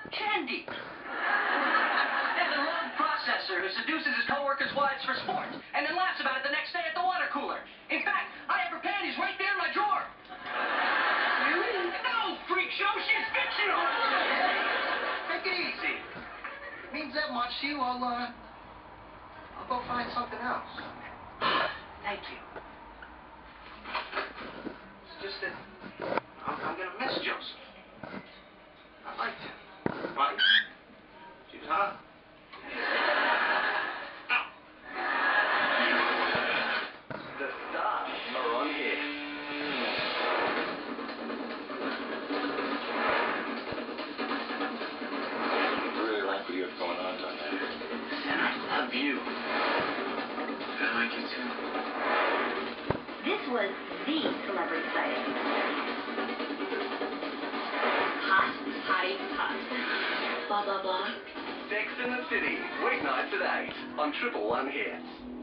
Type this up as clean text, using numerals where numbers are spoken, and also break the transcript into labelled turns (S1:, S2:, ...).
S1: Candy. There's a love processor who seduces his coworkers' wives for sport and then laughs about it the next day at the water cooler. In fact, I have her panties right there in my drawer. Really? No, freak show. She's fictional.
S2: Take it easy. Means that much to you, I'll go find something else.
S1: Thank you.
S2: It's just that I'm gonna miss Josie. I liked her. Right? She was hot.
S3: The stars are on here.
S4: I really like what you have going on down there.
S1: And I love you.
S4: I like you too.
S5: This was the celebrity sighting. Hot, hottie, hot. Blah, blah, blah.
S3: Sex in the City, weeknights at 8 on Triple One Hits.